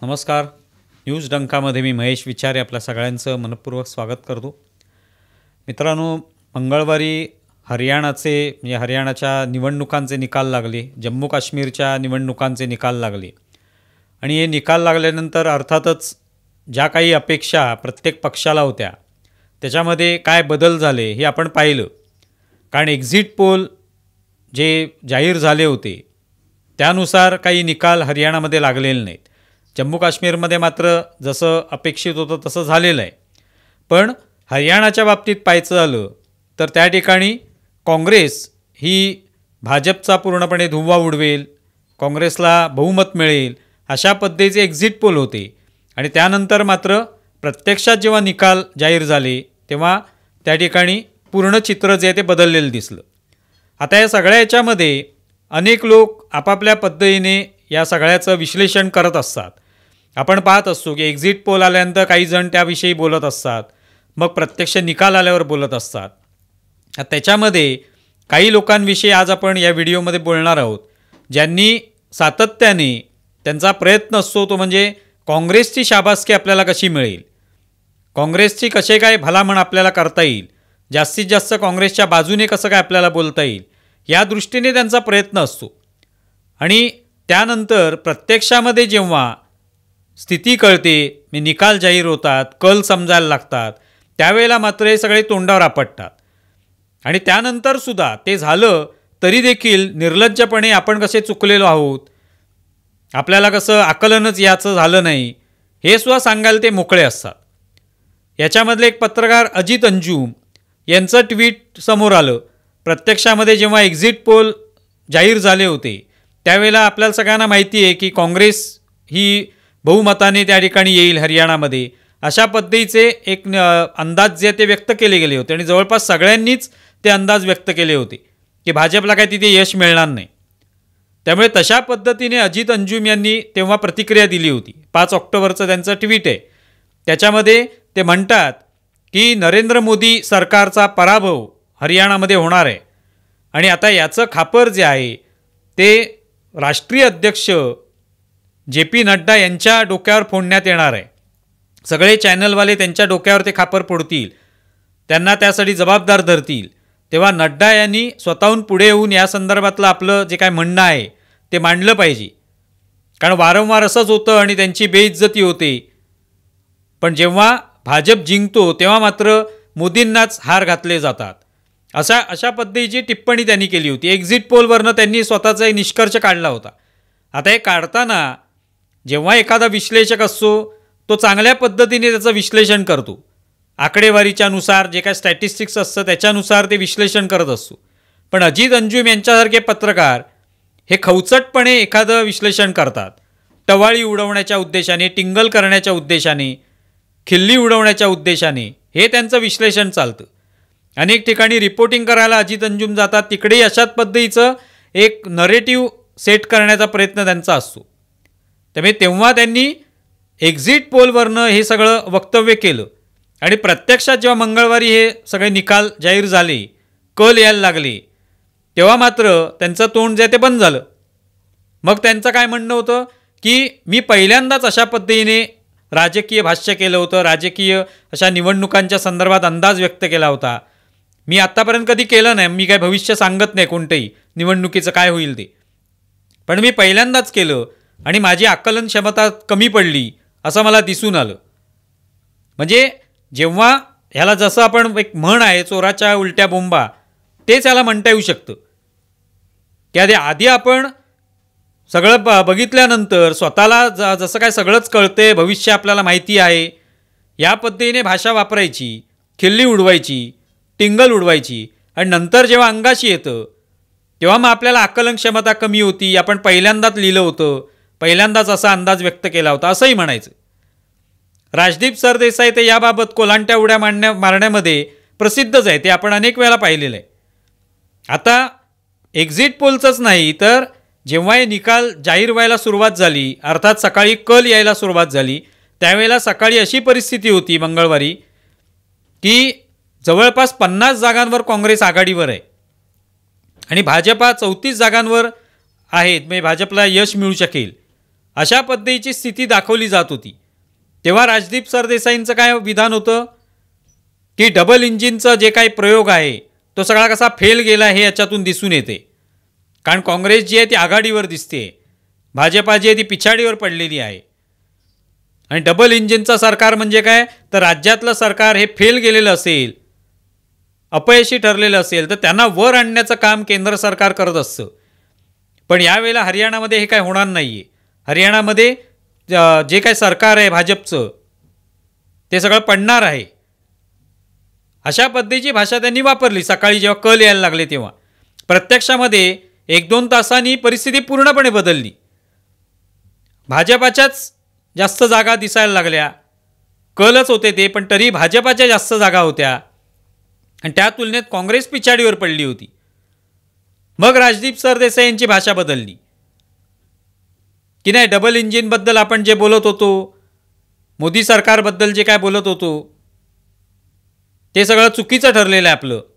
नमस्कार. न्यूज डंकामध्ये मी महेश विचारे आपल्या सगळ्यांचं मनपूर्वक स्वागत करतो. मित्रांनो, मंगळवारी हरियाणाच्या निवडणुकांचे निकाल लागले, जम्मू काश्मीरच्या निवडणुकांचे निकाल लागले आणि हे निकाल लागल्यानंतर अर्थातच ज्या काही अपेक्षा प्रत्येक पक्षाला होत्या त्याच्यामध्ये काय बदल झाले हे आपण पाहिलं. कारण एक्झिट पोल जे जाहीर झाले होते त्यानुसार काही निकाल हरियाणामध्ये लागलेले नाहीत. जम्मू काश्मीरमध्ये मात्र जसं अपेक्षित होतं तसं झालेलं आहे. पण हरियाणाच्या बाबतीत पाहायचं झालं तर त्या ठिकाणी काँग्रेस ही भाजपचा पूर्णपणे धुव्वा उडवेल, काँग्रेसला बहुमत मिळेल अशा पद्धतीचे एक्झिट पोल होते. आणि त्यानंतर मात्र प्रत्यक्षात जेव्हा निकाल जाहीर झाले तेव्हा त्या ठिकाणी पूर्ण चित्र जे आहे ते बदललेलं दिसलं. आता या सगळ्या याच्यामध्ये अनेक लोक आपापल्या पद्धतीने या सगळ्याचं विश्लेषण करत असतात. आपण पाहत असतो की एक्झिट पोल आल्यानंतर काही जण त्याविषयी बोलत असतात, मग प्रत्यक्ष निकाल आल्यावर बोलत असतात. त्याच्यामध्ये काही लोकांविषयी आज आपण या व्हिडिओमध्ये बोलणार आहोत, ज्यांनी सातत्याने त्यांचा प्रयत्न असतो तो म्हणजे काँग्रेसची शाबासकी आपल्याला कशी मिळेल, काँग्रेसची कसे काय भलामण आपल्याला करता येईल, जास्तीत जास्त काँग्रेसच्या बाजूने कसं काय आपल्याला बोलता येईल या दृष्टीने त्यांचा प्रयत्न असतो. आणि त्यानंतर प्रत्यक्षामध्ये जेव्हा स्थिती कळते, निकाल जाहीर होतात, कल समजायला लागतात, त्यावेळेला मात्र हे सगळे तोंडावर आपटतात. आणि त्यानंतरसुद्धा ते झालं तरी देखील निर्लज्जपणे आपण कसे चुकलेलो आहोत, आपल्याला कसं आकलनच याचं झालं नाही हे सुद्धा सांगायला ते मोकळे असतात. याच्यामधले एक पत्रकार अजित अंजुम यांचं ट्विट समोर आलं. प्रत्यक्षामध्ये जेव्हा एक्झिट पोल जाहीर झाले होते त्यावेळेला आपल्याला सगळ्यांना माहिती आहे की काँग्रेस ही बहुमताने त्या ठिकाणी येईल हरियाणामध्ये, अशा पद्धतीचे एक अंदाज जे ते व्यक्त केले गेले होते. आणि जवळपास सगळ्यांनीच ते अंदाज व्यक्त केले होते की भाजपला काय तिथे यश मिळणार नाही. त्यामुळे तशा पद्धतीने अजित अंजुम यांनी तेव्हा प्रतिक्रिया दिली होती. 5 ऑक्टोबरचं त्यांचं ट्विट आहे. त्याच्यामध्ये ते म्हणतात की नरेंद्र मोदी सरकारचा पराभव हरियाणामध्ये होणार आहे आणि आता याचं खापर जे आहे ते राष्ट्रीय अध्यक्ष JP नड्डा यांच्या डोक्यावर फोडण्यात येणार आहे. सगळे चॅनलवाले त्यांच्या डोक्यावर ते खापर फोडतील, त्यांना त्यासाठी जबाबदार धरतील. तेव्हा नड्डा यांनी स्वतःहून पुढे येऊन या संदर्भातलं आपलं जे काय म्हणणं आहे ते मांडलं पाहिजे. कारण वारंवार असंच होतं आणि त्यांची बेइज्जती होते. पण जेव्हा भाजप जिंकतो तेव्हा मात्र मोदींनाच हार घातले जातात. अशा पद्धतीची टिप्पणी त्यांनी केली होती. एक्झिट पोलवरनं त्यांनी स्वतःचा एक निष्कर्ष काढला होता. आता हे काढताना जेव्हा एखादा विश्लेषक असतो तो चांगल्या पद्धतीने त्याचं विश्लेषण करतो, आकडेवारीच्या नुसार जे काय स्टॅटिस्टिक्स असतं त्याच्यानुसार ते विश्लेषण करत असतो. पण अजित अंजुम यांच्यासारखे पत्रकार हे खवचटपणे एखादं विश्लेषण करतात, टवाळी उडवण्याच्या उद्देशाने, टिंगल करण्याच्या उद्देशाने, खिल्ली उडवण्याच्या उद्देशाने हे त्यांचं विश्लेषण चालतं. अनेक ठिकाणी रिपोर्टिंग करायला अजित अंजुम जातात, तिकडेही अशाच पद्धतीचं एक नरेटिव्ह सेट करण्याचा प्रयत्न त्यांचा असतो. त्यामुळे तेव्हा त्यांनी एक्झिट पोलवरनं हे सगळं वक्तव्य केलं आणि प्रत्यक्षात जेव्हा मंगळवारी हे सगळे निकाल जाहीर झाले, कल यायला लागले, तेव्हा मात्र त्यांचं तोंड जे ते बंद झालं. मग त्यांचं काय म्हणणं होतं की मी पहिल्यांदाच अशा पद्धतीने राजकीय भाष्य केलं होतं, राजकीय अशा निवडणुकांच्या संदर्भात अंदाज व्यक्त केला होता. मी आत्तापर्यंत कधी केलं नाही, मी काय भविष्य सांगत नाही कोणतंही निवडणुकीचं काय होईल ते, पण मी पहिल्यांदाच केलं आणि माझी आकलन क्षमता कमी पडली असं मला दिसून आलं. म्हणजे जेव्हा ह्याला जसं आपण एक म्हण आहे चोराच्या उलट्या बोंबा, तेच याला म्हणता येऊ शकतं की आधी आपण सगळं बघितल्यानंतर स्वतःला जसं काय सगळंच कळते, भविष्य आपल्याला माहिती आहे, या पद्धतीने भाषा वापरायची, खिल्ली उडवायची, टिंगल उडवायची. आणि नंतर जेव्हा अंगाशी येतं तेव्हा मग आपल्याला आकलन क्षमता कमी होती, आपण पहिल्यांदाच लिहिलं होतं, पहिल्यांदाच असा अंदाज व्यक्त केला होता असंही म्हणायचं. राजदीप सरदेसाई ते याबाबत कोलांट्या उड्या मारण्यामध्ये प्रसिद्धच आहे, ते आपण अनेक वेळेला पाहिलेलं आहे. आता एक्झिट पोलचंच नाही तर जेव्हा हे निकाल जाहीर व्हायला सुरुवात झाली, अर्थात सकाळी कल यायला सुरुवात झाली, त्यावेळेला सकाळी अशी परिस्थिती होती मंगळवारी की जवळपास 50 जागांवर काँग्रेस आघाडीवर आहे आणि भाजपा 34 जागांवर आहेत, म्हणजे भाजपला यश मिळू शकेल अशा पद्धतीची स्थिती दाखवली जात होती. तेव्हा राजदीप सरदेसाईंचं काय विधान होतं की डबल इंजिनचा जे काही प्रयोग आहे तो सगळा कसा फेल गेला हे याच्यातून दिसून येते. कारण काँग्रेस जी आहे ती आघाडीवर दिसते, भाजपा जी आहे ती पिछाडीवर पडलेली आहे. आणि डबल इंजिनचं सरकार म्हणजे काय, तर राज्यातलं सरकार हे फेल गेलेलं असेल, अपयशी ठरलेलं असेल तर त्यांना वर आणण्याचं काम केंद्र सरकार करत असतं. पण यावेळेला हरियाणामध्ये हे काय होणार नाही आहे. हरियाणामध्ये जे काय सरकार आहे भाजपचं ते सगळं पडणार आहे. अशा पद्धतीची भाषा त्यांनी वापरली. सकाळी जेव्हा कल यायला लागले तेव्हा प्रत्यक्षामध्ये 1-2 तासांनी परिस्थिती पूर्णपणे बदलली. भाजपाच्याच जास्त जागा दिसायला लागल्या. कलच होते ते, पण तरी भाजपाच्या जास्त जागा होत्या आणि त्या तुलनेत काँग्रेस पिछाडीवर पडली होती. मग राजदीप सरदेसाई यांची भाषा बदलली की नाही, डबल इंजिनबद्दल आपण जे बोलत होतो, मोदी सरकारबद्दल जे काय बोलत होतो ते सगळं चुकीचं ठरलेलं आहे आपलं.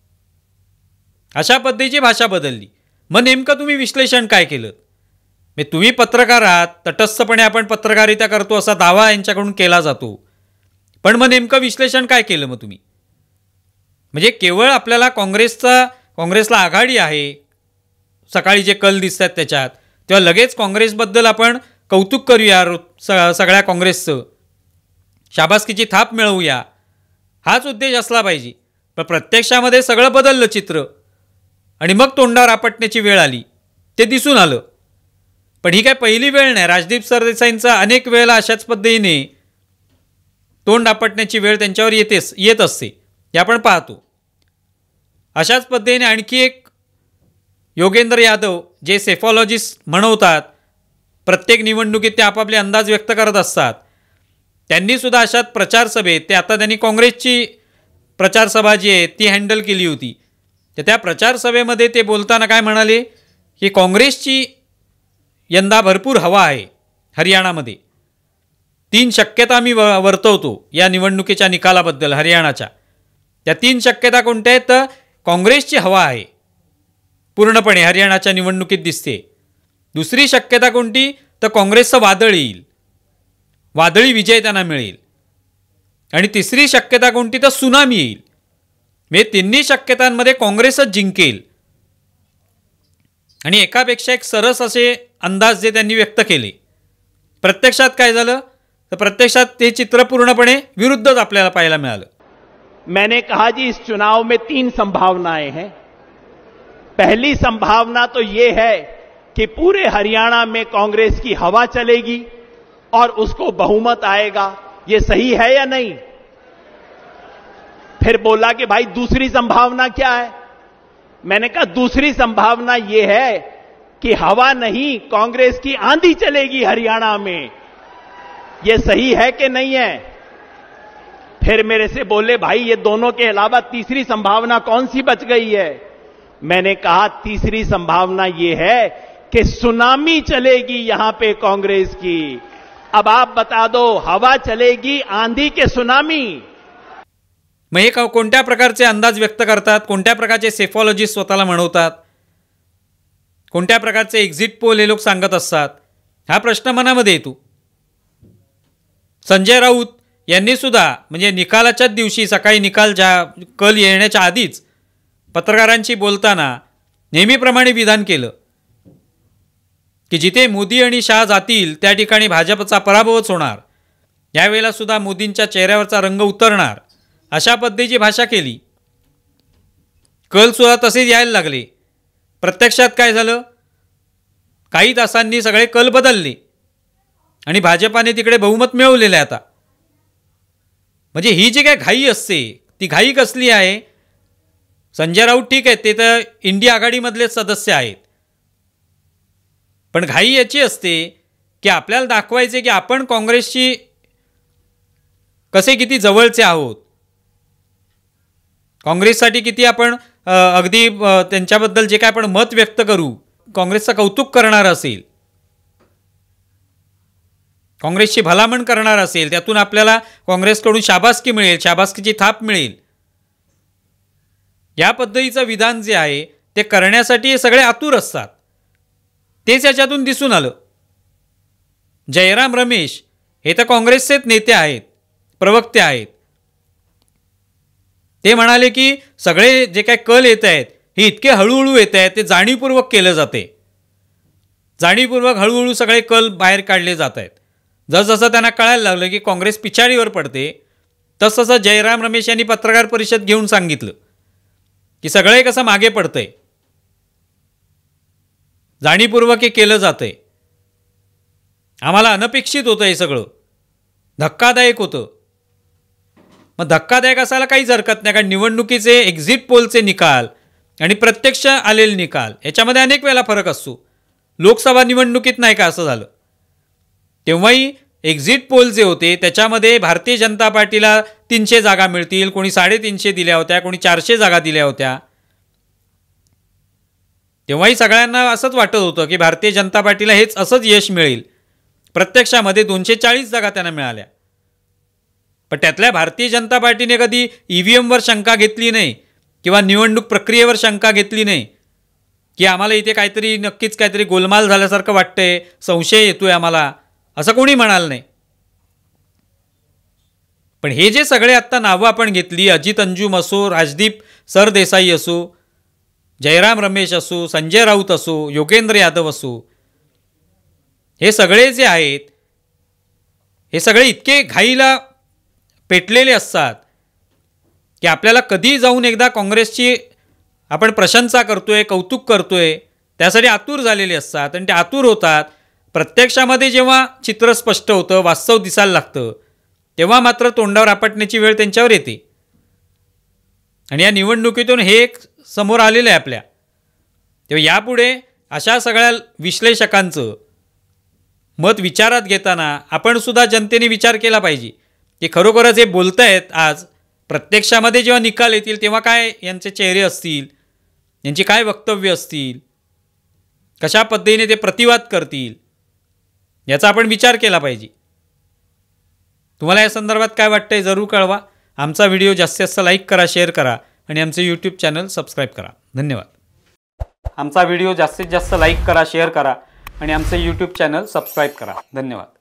अशा पद्धतीची भाषा बदलली. मग नेमकं तुम्ही विश्लेषण काय केलं? म्हणजे तुम्ही पत्रकार आहात, तटस्थपणे आपण पत्रकारिता करतो असा दावा यांच्याकडून केला जातो, पण मग नेमकं विश्लेषण काय केलं मग तुम्ही? म्हणजे केवळ आपल्याला काँग्रेसला आघाडी आहे, सकाळी जे कल दिसतात त्याच्यात, तेव्हा लगेच काँग्रेसबद्दल आपण कौतुक करूया सगळ्या काँग्रेसचं, शाबासकीची थाप मिळवूया, हाच उद्देश असला पाहिजे. पण प्रत्यक्षामध्ये सगळं बदललं चित्र आणि मग तोंडावर आपटण्याची वेळ आली, ते दिसून आलं. पण ही काय पहिली वेळ नाही. राजदीप सरदेसाईंचा अनेक वेळेला अशाच पद्धतीने तोंड आपटण्याची वेळ त्यांच्यावर येत असते, हे आपण पाहतो. अशाच पद्धतीने आणखी एक योगेंद्र यादव, जे सेफॉलॉजिस्ट म्हणवतात, प्रत्येक निवडणुकीत ते आपापले अंदाज व्यक्त करत असतात, त्यांनीसुद्धा अशात प्रचारसभेत, ते आता त्यांनी काँग्रेसची प्रचारसभा जी आहे ती हँडल केली होती, तर त्या प्रचारसभेमध्ये ते बोलताना काय म्हणाले की काँग्रेसची यंदा भरपूर हवा आहे हरियाणामध्ये. 3 शक्यता मी वर्तवतो या निवडणुकीच्या निकालाबद्दल हरियाणाच्या. त्या 3 शक्यता कोणत्या आहेत? तर काँग्रेसची हवा आहे पूर्णपणे हरियाणाच्या निवडणुकीत दिसते. दुसरी शक्यता कोणती? तर काँग्रेसचं वादळ येईल, वादळी विजय त्यांना मिळेल. आणि तिसरी शक्यता कोणती? तर सुनामी येईल. म्हणजे तिन्ही शक्यतांमध्ये काँग्रेसच जिंकेल. आणि एकापेक्षा एक सरस असे अंदाज जे त्यांनी व्यक्त केले. प्रत्यक्षात काय झालं? तर प्रत्यक्षात ते चित्र पूर्णपणे विरुद्धच आपल्याला पाहायला मिळालं. मैंने कहा जी इस चुनाव में 3 संभावनाएं हैं. पहली संभावना तो ये है कि पूरे हरियाणा में कांग्रेस की हवा चलेगी और उसको बहुमत आएगा. ये सही है या नहीं? फिर बोला कि भाई दूसरी संभावना क्या है? मैंने कहा दूसरी संभावना यह है कि हवा नहीं, कांग्रेस की आंधी चलेगी हरियाणा में. यह सही है कि नहीं है? फिर मेरे से बोले भाई ये दोनों के अलावा तीसरी संभावना कौन सी बच गई है? मैंने कहा तीसरी संभावना यह है कि सुनामी चलेगी यहां पे कांग्रेस की. अब आप बता दो, हवा चलेगी आंधी के सुनामी? मग हे कोणत्या प्रकारचे अंदाज व्यक्त करतात, कोणत्या प्रकारचे सेफॉलॉजिस्ट स्वतःला म्हणवतात, कोणत्या प्रकारचे एक्झिट पोल हे लोक सांगत असतात, हा प्रश्न मनामध्ये येतो. संजय राऊत यांनी सुद्धा म्हणजे निकालाच्याच दिवशी सकाळी निकाल कल येण्याच्या आधीच पत्रकारांशी बोलताना नेहमीप्रमाणे विधान केलं की जिथे मोदी आणि शहा जातील त्या ठिकाणी भाजपचा पराभवच होणार, यावेळेला सुद्धा मोदींच्या चेहऱ्यावरचा रंग उतरणार, अशा पद्धतीची भाषा केली. कल सुद्धा तसेच यायला लागले. प्रत्यक्षात काय झालं? काही तासांनी सगळे कल बदलले आणि भाजपाने तिकडे बहुमत मिळवलेलं आहे आता. म्हणजे ही जी काय घाई असते ती घाई कसली आहे? संजय राऊत ठीक आहे, ते तर इंडिया आघाडीमधलेच सदस्य आहेत, पण घाई याची असते की आपल्याला दाखवायचे की आपण काँग्रेसशी कसे किती जवळचे आहोत, काँग्रेससाठी किती आपण अगदी त्यांच्याबद्दल जे काय आपण मत व्यक्त करू, काँग्रेसचं कौतुक करणार असेल, काँग्रेसची भलामण करणार असेल, त्यातून आपल्याला काँग्रेसकडून शाबासकी मिळेल, शाबासकीची थाप मिळेल, या पद्धतीचं विधान जे आहे ते करण्यासाठी हे सगळे आतुर असतात. तेच याच्यातून दिसून आलं. जयराम रमेश हे तर काँग्रेसचेच नेते आहेत, प्रवक्ते आहेत. ते म्हणाले की सगळे जे काय कल येत आहेत हे इतके हळूहळू येत आहेत, ते जाणीवपूर्वक केलं जाते. जाणीवपूर्वक हळूहळू सगळे कल बाहेर काढले जात आहेत. जसजसं त्यांना कळायला लागलं की काँग्रेस पिछाडीवर पडते, तसतसं जयराम रमेश यांनी पत्रकार परिषद घेऊन सांगितलं की सगळे कसं मागे पडतंय, जाणीवपूर्वक हे केलं जातंय. आम्हाला अनपेक्षित होतं, हे सगळं धक्कादायक होतं. मग धक्कादायक असायला काहीच हरकत नाही, कारण निवडणुकीचे एक्झिट पोलचे निकाल आणि प्रत्यक्ष आलेले निकाल याच्यामध्ये अनेक वेळेला फरक असतो. लोकसभा निवडणुकीत नाही का असं झालं? तेव्हाही एक्झिट पोल जे होते त्याच्यामध्ये भारतीय जनता पार्टीला 300 जागा मिळतील, कोणी 350 दिल्या होत्या, कोणी 400 जागा दिल्या होत्या. तेव्हाही सगळ्यांना असंच वाटत होतं की भारतीय जनता पार्टीला हेच असंच यश मिळेल. प्रत्यक्षामध्ये 240 जागा त्यांना मिळाल्या. पण त्यातल्या भारतीय जनता पार्टीने कधी EVMवर शंका घेतली नाही किंवा निवडणूक प्रक्रियेवर शंका घेतली नाही की आम्हाला इथे काहीतरी नक्कीच काहीतरी गोलमाल झाल्यासारखं वाटतंय, संशय येतोय आम्हाला, असं कोणी म्हणाल नाही. पण हे जे सगळे आत्ता नावं आपण घेतली, अजित अंजुम असो, राजदीप सरदेसाई असो, जयराम रमेश असो, संजय राऊत असो, योगेंद्र यादव असो, हे सगळे जे आहेत हे सगळे इतके घाईला पेटलेले असतात की आपल्याला कधी जाऊन एकदा काँग्रेसची आपण प्रशंसा करतोय, कौतुक करतोय, त्यासाठी आतुर झालेले असतात. आणि ते आतुर होतात. प्रत्यक्षामध्ये जेव्हा चित्र स्पष्ट होतं, वास्तव दिसायला लागतं, तेव्हा मात्र तोंडावर आपटण्याची वेळ त्यांच्यावर येते. आणि या निवडणुकीतून हे एक समोर आलेलं आहे आपल्या. तेव्हा यापुढे अशा सगळ्या विश्लेषकांचं मत विचारात घेताना आपण सुद्धा जनतेने विचार केला पाहिजे की खरोखरच हे बोलतायत आज, प्रत्यक्षामध्ये जेव्हा निकाल येतील तेव्हा काय यांचे चेहरे असतील, यांची काय वक्तव्य असतील, कशा पद्धतीने ते प्रतिवाद करतील, याचा आपण विचार केला पाहिजे. तुम्हाला या संदर्भात काय वाटतंय जरूर कळवा. आमचा व्हिडिओ जास्तीत जास्त लाईक करा, शेअर करा आणि आमचं यूट्यूब चॅनल सबस्क्राईब करा. धन्यवाद. आमचा व्हिडिओ जास्तीत जास्त लाईक करा, शेअर करा आणि आमचं यूट्यूब चॅनल सबस्क्राईब करा. धन्यवाद.